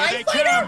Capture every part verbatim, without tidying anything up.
TIE fighter?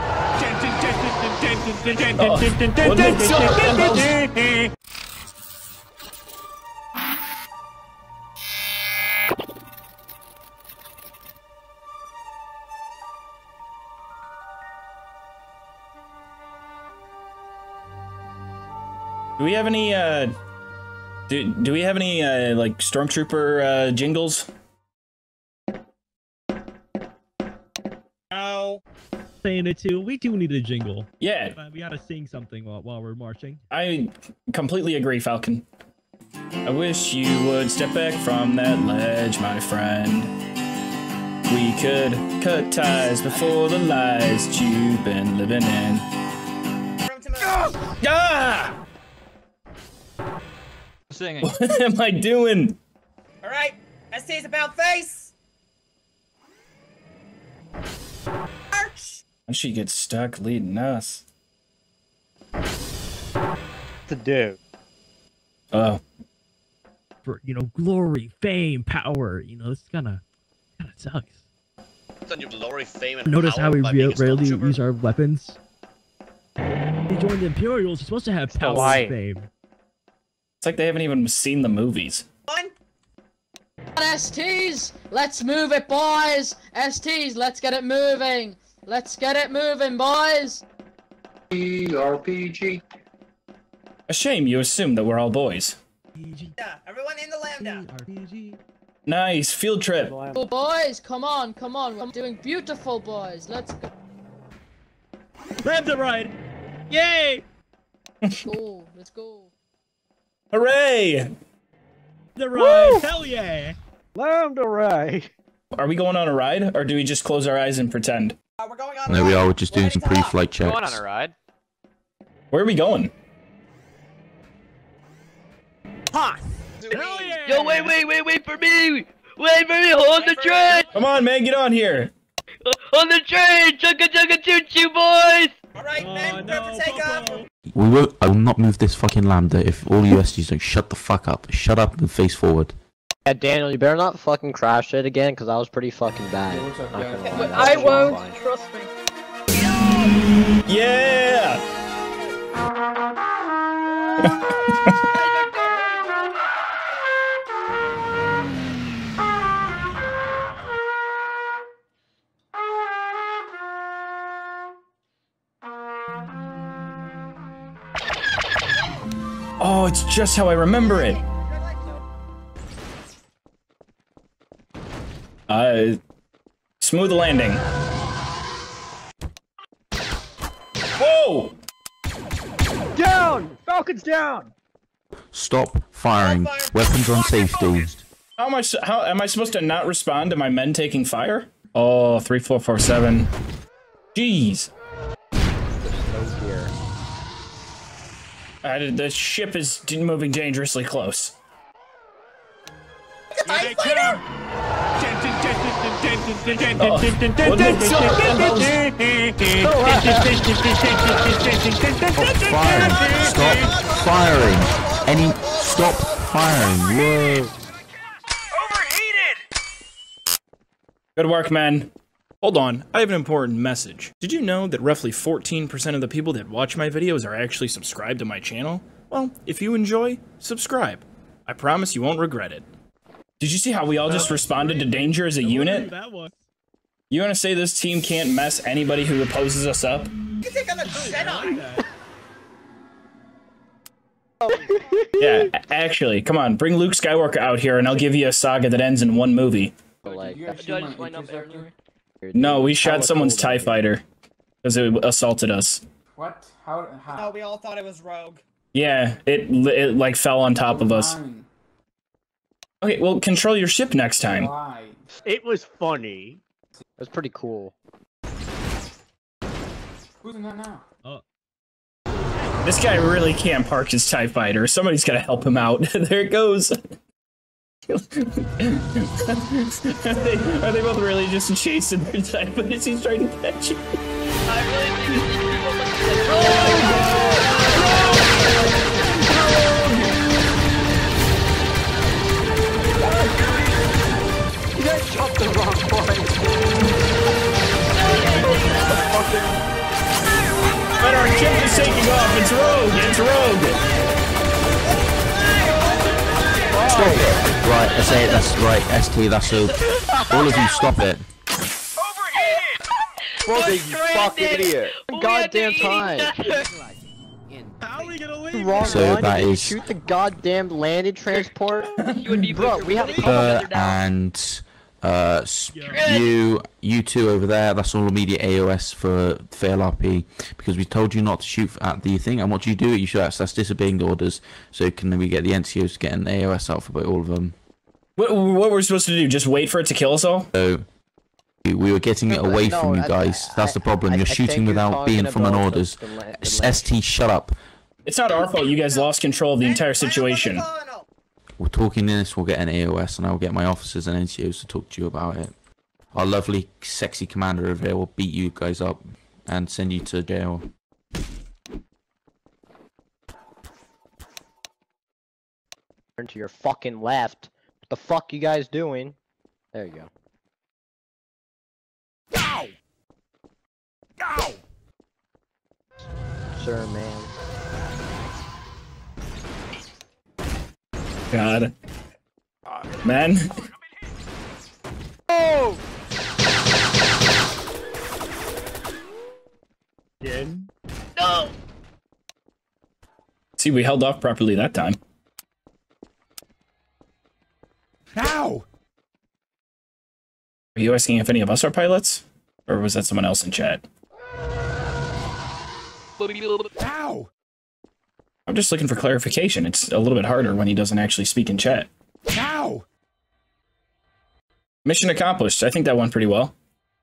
Do we have any, uh, do, do we have any, uh, like, stormtrooper, uh, jingles? No. Saying it too, we do need a jingle. Yeah. Uh, we gotta sing something while, while we're marching. I completely agree, Falcon. I wish you would step back from that ledge, my friend. We could cut ties before the lies that you've been living in. Ah! Singing. What am I doing? All right, S T's about face. March. And she gets stuck leading us. To do. Oh. For, you know, glory, fame, power, you know, this kind of kind of sucks. On your glory, fame, and Notice power how we by re being a rarely stormtrooper? use our weapons. He joined the Imperials, he's supposed to have power and fame. It's like they haven't even seen the movies. One. S Ts, let's move it, boys. S Ts, let's get it moving. Let's get it moving, boys. R P G. A shame you assume that we're all boys. Yeah, everyone in the lambda. Nice, field trip. Oh, boys, come on, come on. We're doing beautiful, boys. Let's go. Lambda ride! Yay! Let's go, let's go. Hooray! The ride, woo! Hell yeah! Lambda ride. Are we going on a ride, or do we just close our eyes and pretend? Uh, we're going on There we are, we're just doing some pre-flight checks. Going on a ride. Where are we going? Ha! Hell yeah! Yo, wait, wait, wait, wait for me! Wait for me! Hold the train! Come on, man, get on here! On the train! Chugga chugga choo choo, boys! All right, Oh, men, no, prep for takeoff. Popo. We will. I will not move this fucking lambda if all you S Gs don't shut the fuck up. Shut up and face forward. Yeah, Daniel, you better not fucking crash it again, because that was pretty fucking bad. Not gonna lie, that I was won't, fine. trust me. Yeah! Oh, it's just how I remember it. Uh, smooth landing. Whoa! Down! Falcon's down! Stop firing. Weapons on safety. How am I? s- How am I supposed to not respond to my men taking fire? Oh, three, four, four, seven. Jeez. No gear. Uh, the ship is d- moving dangerously close. TIE fighter. Oh, what the- Stop firing. Stop firing. Any. Stop firing. Whoa. Good work, men. Hold on, I have an important message. Did you know that roughly fourteen percent of the people that watch my videos are actually subscribed to my channel? Well, if you enjoy, subscribe. I promise you won't regret it. Did you see how we all just responded to danger as a unit? You want to say this team can't mess anybody who opposes us up? You can take on the Jedi. Yeah, a- actually, come on, bring Luke Skywalker out here and I'll give you a saga that ends in one movie. Like, Do I just line up earlier? No, we shot someone's TIE fighter because it assaulted us. What? How? How? Oh, we all thought it was Rogue. Yeah, it, it like fell on top of us. Fine. Okay, well, control your ship next time. Why? it was funny. It was pretty cool. Who's in that now? This guy really can't park his TIE fighter. Somebody's gotta help him out. There it goes. are, they, are they both really just chasing their TIE fighters? He's trying to catch you. I really think this is people must You guys jumped the wrong point. It's taking off. It's rogue. It's rogue. Stop it. Right, I say it. That's right. S T. That's so. All of you, stop it. What you fucking idiot! Goddamn time! How are we gonna leave? Wrong So one, that did you is- shoot the goddamn landing transport? You and me Bro, both we are have really to Uh, together now. and uh, s- you, you two over there. That's all immediate A O S for fail R P because we told you not to shoot at the thing. And what do you do? You shoot at that's disobeying orders. So can we get the N C Os to get an A O S out for all of them? What, what we're supposed to do? Just wait for it to kill us all? So we we were getting it No, away no, from you I- guys. I- That's the problem. I- You're I shooting think you're without being talking from an about orders. the- the la- the S- la- S T, shut up. It's not our fault. You guys lost control of the entire situation. We're talking this. We'll get an A O S, and I'll get my officers and N C Os to talk to you about it. Our lovely, sexy commander over here will beat you guys up and send you to jail. Turn to your fucking left. What the fuck you guys doing? There you go. Ow! Ow! Sir, man. God. Man. Oh! Again. No! See, we held off properly that time. Ow! Are you asking if any of us are pilots? Or was that someone else in chat? Ow! I'm just looking for clarification. It's a little bit harder when he doesn't actually speak in chat. Ow! Mission accomplished. I think that went pretty well.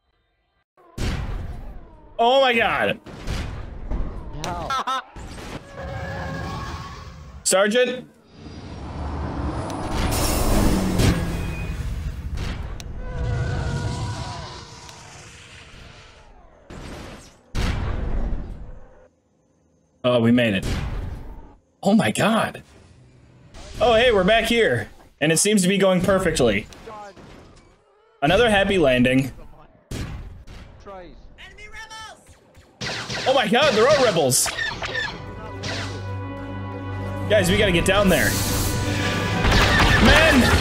Oh my god! Ow. Sergeant? Oh, we made it. Oh my god. Oh, hey, we're back here. And it seems to be going perfectly. Another happy landing. Oh my god, there are rebels! Guys, we gotta get down there. Men!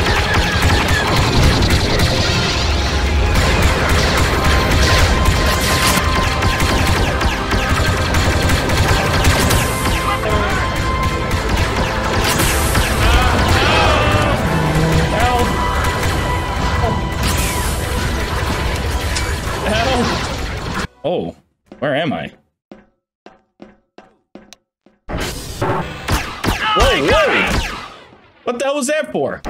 Oh, where am I? Whoa, whoa! What the hell was that for?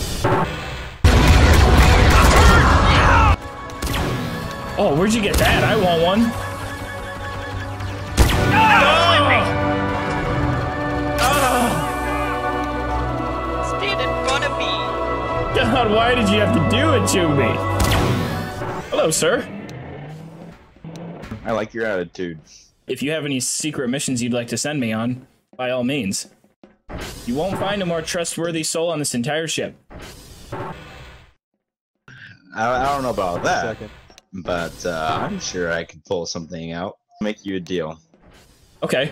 Oh, where'd you get that? I want one. Oh. Stand in front of me! God, why did you have to do it to me? Hello, sir. I like your attitude. If you have any secret missions you'd like to send me on, by all means. You won't find a more trustworthy soul on this entire ship. I, I don't know about that, but uh, I'm sure I could pull something out. Make you a deal. Okay.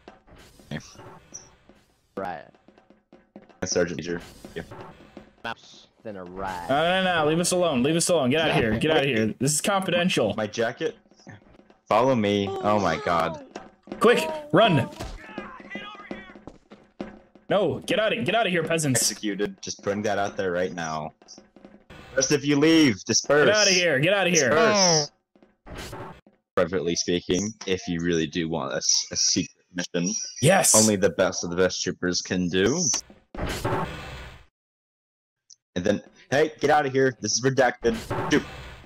Right. Sergeant Major. Yeah. Maps. Then a ride. No, no, no, leave us alone. Leave us alone. Get out of here. Get out of here. This is confidential. My jacket? Follow me. Oh my god. Quick, run. No, get out of get out of here, peasants. Executed. Just putting that out there right now. Rest of you leave. Disperse. Get out of here. Get out of here. Disperse. Privately speaking, if you really do want a, a secret mission, yes, only the best of the best troopers can do. And then, hey, get out of here. This is redacted. Shoot.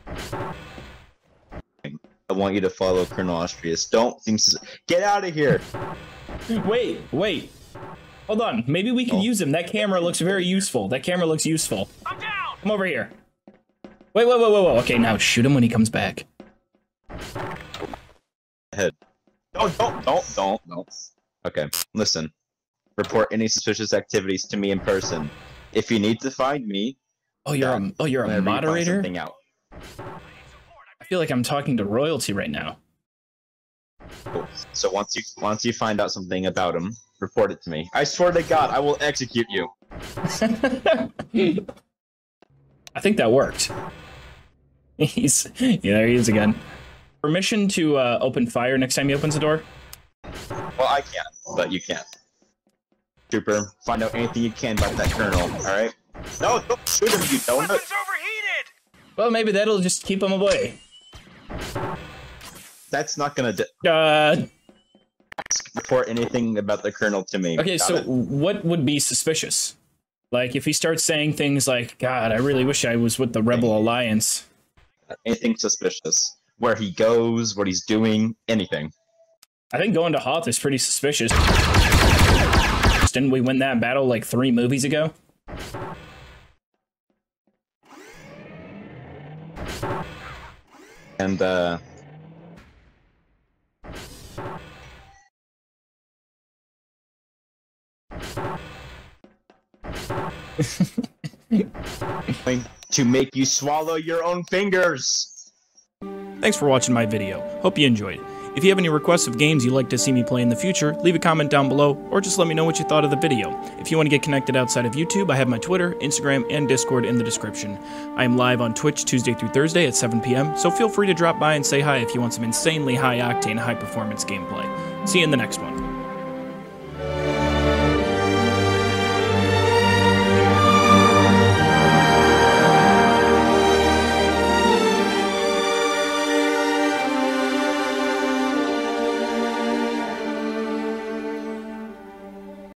I want you to follow Colonel Austrius. Don't think so. Get out of here. Wait, wait. Hold on. Maybe we can Oh. use him. That camera looks very useful. That camera looks useful. I'm down. Come over here. Wait, wait, wait, wait, wait. Okay, now shoot him when he comes back. Head. Don't, don't, don't, don't, don't. Okay, listen. Report any suspicious activities to me in person. If you need to find me, Oh, you're a oh, you're a whenever you find moderator. something out. I feel like I'm talking to royalty right now. Cool. So once you once you find out something about him, report it to me. I swear to God, I will execute you. I think that worked. He's yeah, there he is again. Permission to uh, open fire next time he opens the door? Well, I can't, but you can. Trooper, find out anything you can about that colonel, alright? No, don't shoot him, you donut! Well, maybe that'll just keep him away. That's not gonna do- Uh... Report anything about the colonel to me. Okay, Got so it? what would be suspicious? Like, if he starts saying things like, God, I really wish I was with the Rebel Alliance. Anything suspicious. Where he goes, what he's doing, anything. I think going to Hoth is pretty suspicious. Didn't we win that battle like three movies ago? And, uh... to make you swallow your own fingers! Thanks for watching my video. Hope you enjoyed. If you have any requests of games you'd like to see me play in the future, leave a comment down below, or just let me know what you thought of the video. If you want to get connected outside of YouTube, I have my Twitter, Instagram, and Discord in the description. I am live on Twitch Tuesday through Thursday at seven p m, so feel free to drop by and say hi if you want some insanely high-octane, high-performance gameplay. See you in the next one.